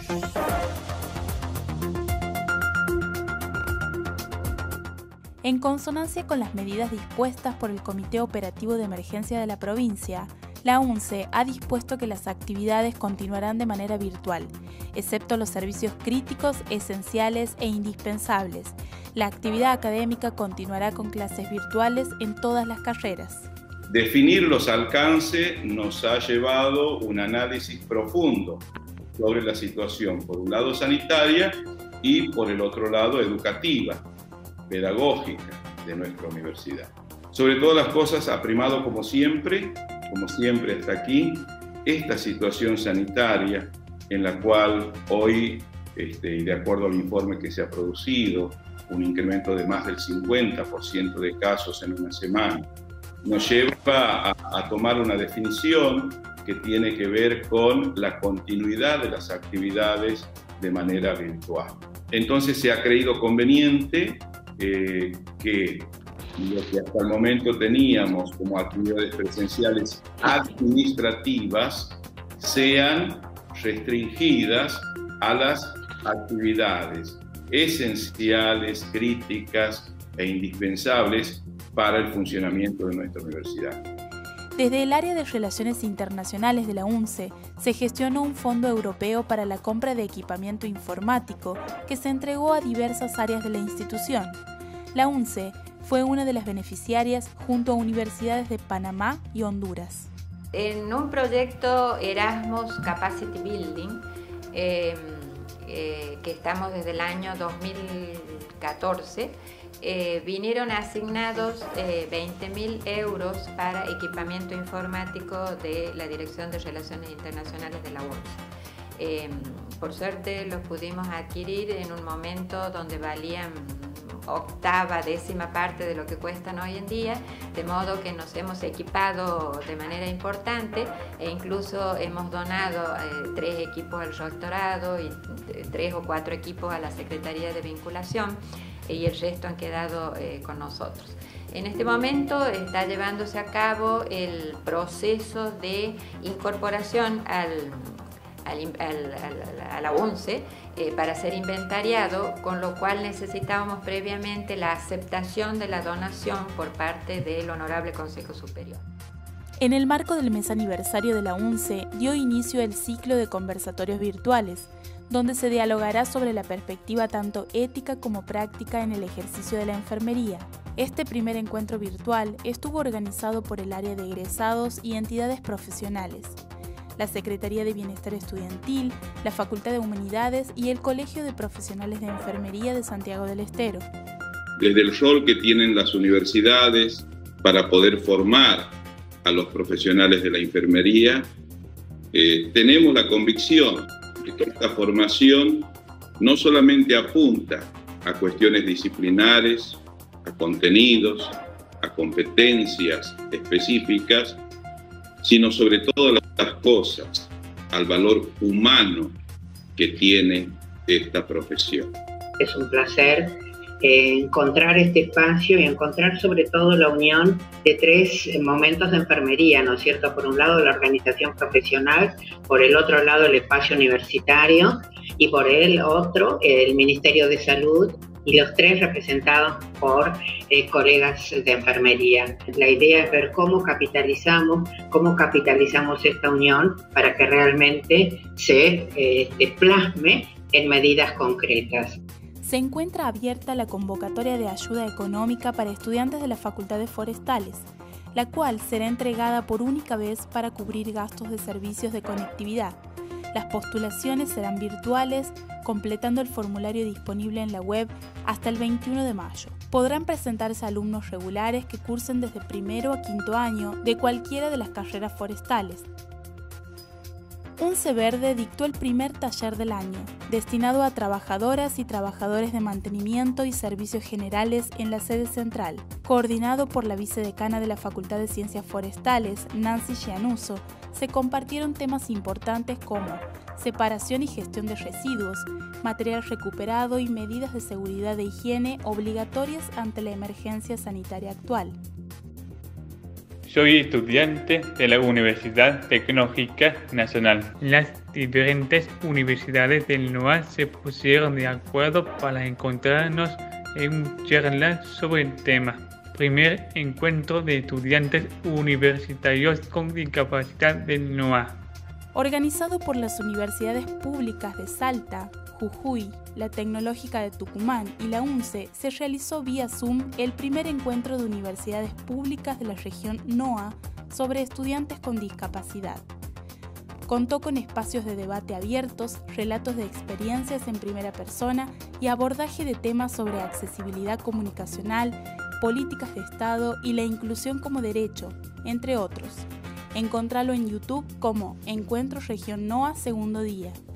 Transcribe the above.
En consonancia con las medidas dispuestas por el Comité Operativo de Emergencia de la provincia, la UNCE ha dispuesto que las actividades continuarán de manera virtual, excepto los servicios críticos, esenciales e indispensables. La actividad académica continuará con clases virtuales en todas las carreras. Definir los alcances nos ha llevado un análisis profundo sobre la situación, por un lado sanitaria y por el otro lado educativa, pedagógica de nuestra universidad. Sobre todas las cosas ha primado como siempre hasta aquí, esta situación sanitaria en la cual hoy, y de acuerdo al informe que se ha producido, un incremento de más del 50% de casos en una semana, nos lleva a tomar una definición que tiene que ver con la continuidad de las actividades de manera virtual. Entonces se ha creído conveniente que lo que hasta el momento teníamos como actividades presenciales administrativas sean restringidas a las actividades esenciales, críticas e indispensables para el funcionamiento de nuestra universidad. Desde el área de Relaciones Internacionales de la UNCE se gestionó un fondo europeo para la compra de equipamiento informático que se entregó a diversas áreas de la institución. La UNCE fue una de las beneficiarias junto a universidades de Panamá y Honduras. En un proyecto Erasmus Capacity Building, que estamos desde el año 2014, vinieron asignados 20.000 euros para equipamiento informático de la Dirección de Relaciones Internacionales de la UNCE. Por suerte los pudimos adquirir en un momento donde valían octava, décima parte de lo que cuestan hoy en día, de modo que nos hemos equipado de manera importante e incluso hemos donado 3 equipos al rectorado y 3 o 4 equipos a la Secretaría de Vinculación y el resto han quedado con nosotros. En este momento está llevándose a cabo el proceso de incorporación a la UNCE para ser inventariado, con lo cual necesitábamos previamente la aceptación de la donación por parte del Honorable Consejo Superior. En el marco del mes aniversario de la UNCE dio inicio el ciclo de conversatorios virtuales, donde se dialogará sobre la perspectiva tanto ética como práctica en el ejercicio de la enfermería. Este primer encuentro virtual estuvo organizado por el área de egresados y entidades profesionales, la Secretaría de Bienestar Estudiantil, la Facultad de Humanidades y el Colegio de Profesionales de Enfermería de Santiago del Estero. Desde el rol que tienen las universidades para poder formar a los profesionales de la enfermería, tenemos la convicción de que esta formación no solamente apunta a cuestiones disciplinares, a contenidos, a competencias específicas, sino sobre todas las cosas, al valor humano que tiene esta profesión. Es un placer encontrar este espacio y encontrar sobre todo la unión de 3 momentos de enfermería, ¿no es cierto? Por un lado la organización profesional, por el otro lado el espacio universitario y por el otro el Ministerio de Salud, y los 3 representados por colegas de enfermería. La idea es ver cómo capitalizamos esta unión para que realmente se plasme en medidas concretas. Se encuentra abierta la convocatoria de ayuda económica para estudiantes de las facultades forestales, la cual será entregada por única vez para cubrir gastos de servicios de conectividad. Las postulaciones serán virtuales, completando el formulario disponible en la web hasta el 21 de mayo. Podrán presentarse alumnos regulares que cursen desde primero a quinto año de cualquiera de las carreras forestales. UNCE Verde dictó el primer taller del año, destinado a trabajadoras y trabajadores de mantenimiento y servicios generales en la sede central, coordinado por la vicedecana de la Facultad de Ciencias Forestales, Nancy Gianuso. Se compartieron temas importantes como separación y gestión de residuos, material recuperado y medidas de seguridad e higiene obligatorias ante la emergencia sanitaria actual. Soy estudiante de la Universidad Tecnológica Nacional. Las diferentes universidades del NOA se pusieron de acuerdo para encontrarnos en una charla sobre el tema. Primer encuentro de estudiantes universitarios con discapacidad del NOA. Organizado por las universidades públicas de Salta, Jujuy, la Tecnológica de Tucumán y la UNCE, se realizó vía Zoom el primer encuentro de universidades públicas de la región NOA sobre estudiantes con discapacidad. Contó con espacios de debate abiertos, relatos de experiencias en primera persona y abordaje de temas sobre accesibilidad comunicacional, políticas de Estado y la inclusión como derecho, entre otros. Encontralo en YouTube como Encuentro Región NOA Segundo Día.